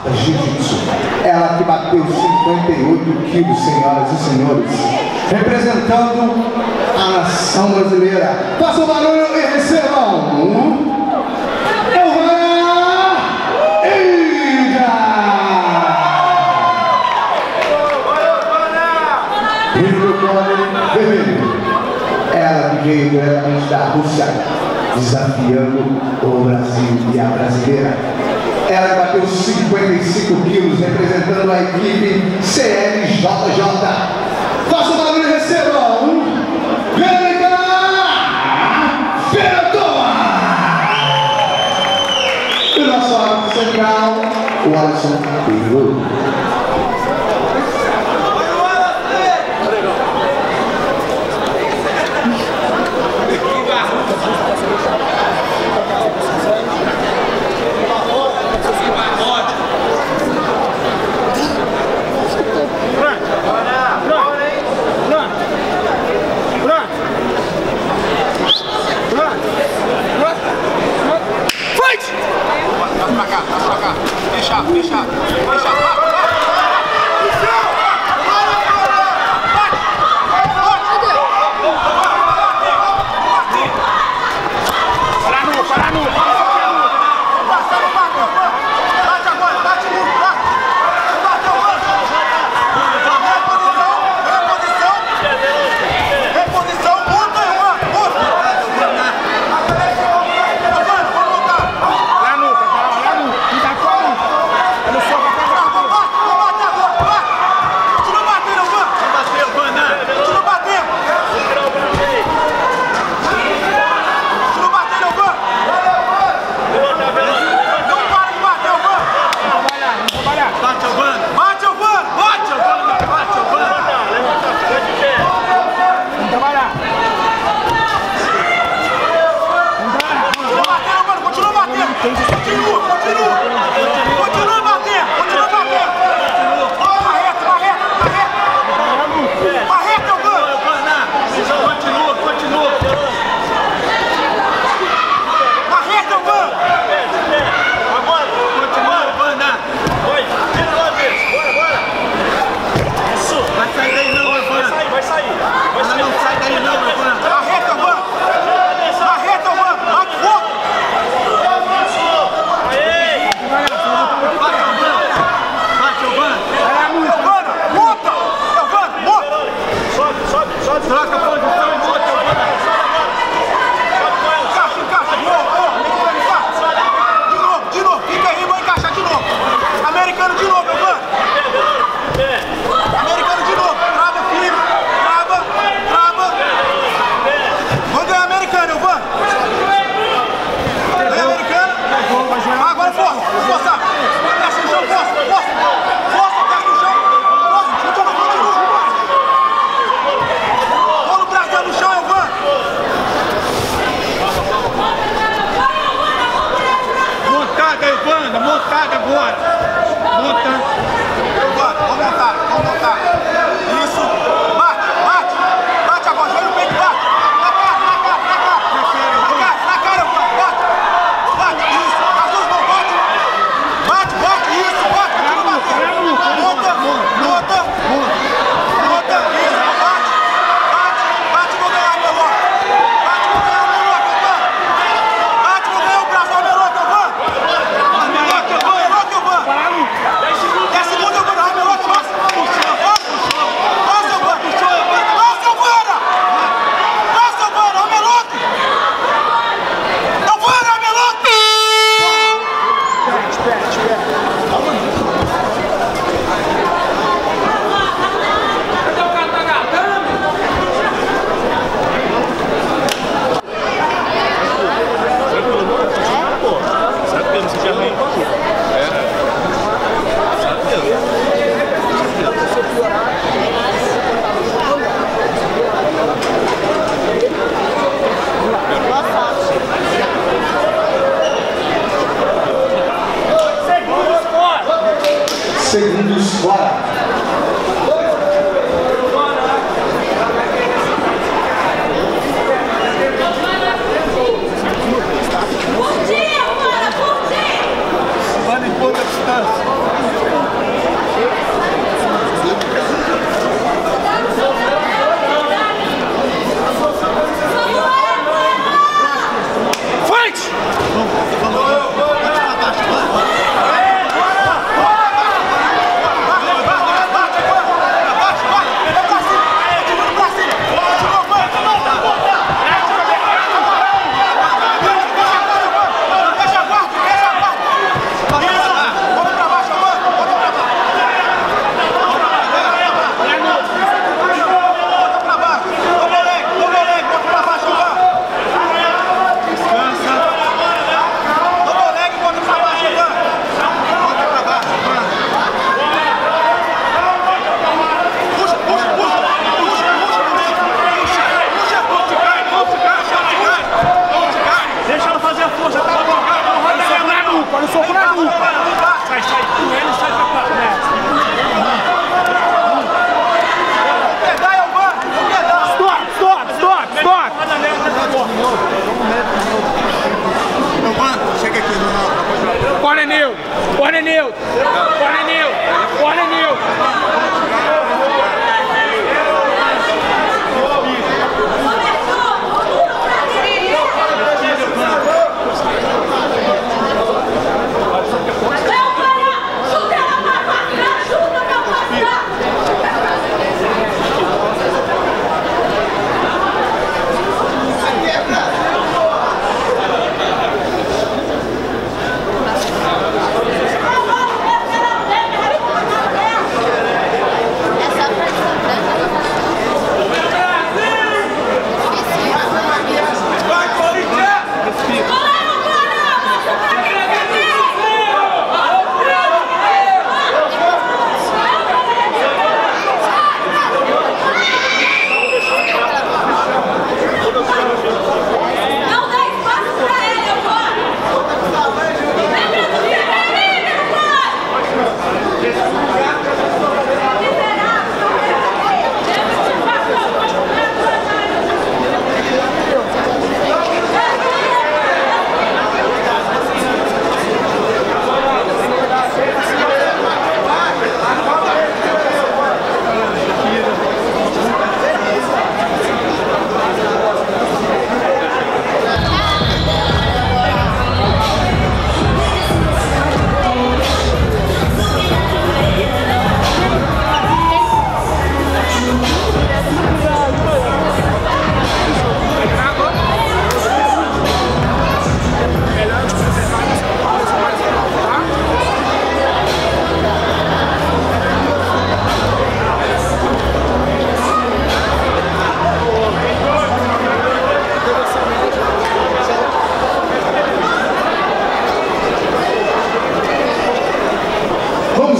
Jiu-Jitsu. Ela que bateu 58 quilos, senhoras e senhores, representando a nação brasileira. Faça o barulho e recebam ela que veio diretamente da Rússia, desafiando o Brasil e a brasileira. Ela bateu 55 quilos, representando a equipe CLJJ. Faça o barulho e recebam Verônica Fertoa! E o nosso árbitro central, o Alisson Pinheiro. Fechar. Segundos fora. Mano, em pouca distância.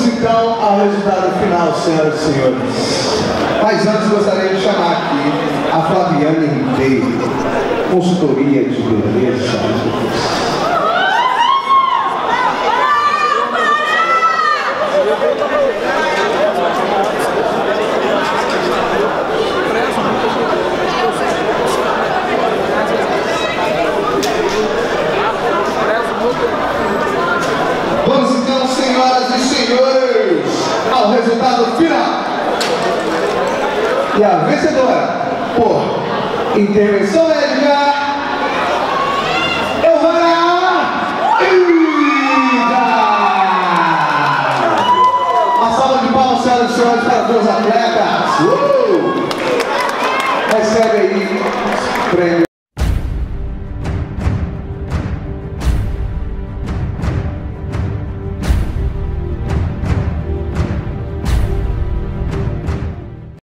Vamos então ao resultado final, senhoras e senhores. Mas antes gostaria de chamar aqui a Flaviane Ribeiro, consultoria de beleza. Vamos então, senhoras e senhores, ao resultado final. E a vencedora por intervenção médica, Elvara Ida. Uma salva de palmas, senhoras e senhores, para todos os atletas. Recebe aí prêmio.